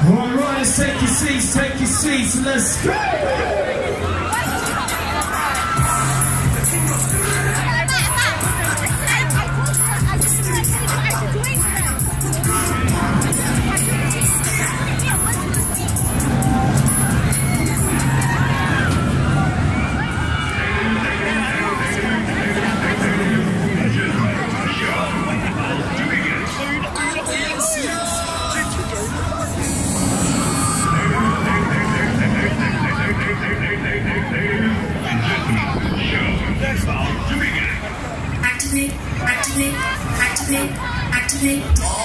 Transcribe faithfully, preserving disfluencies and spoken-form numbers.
All right, take your seats, take your seats, let's go! Activate, activate, activate, activate.